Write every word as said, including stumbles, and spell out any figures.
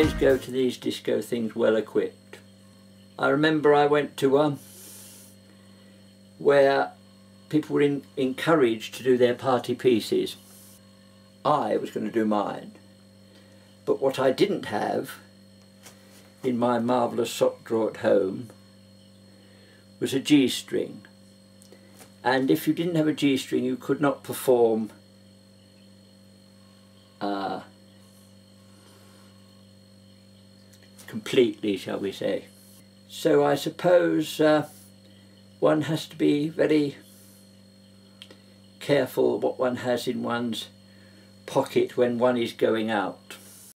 always go to these disco things well equipped. I remember I went to one where people were in, encouraged to do their party pieces. I was going to do mine, but what I didn't have in my marvellous sock drawer at home was a G-string, and if you didn't have a G-string you could not perform uh, completely, shall we say. So I suppose uh, one has to be very careful what one has in one's pocket when one is going out.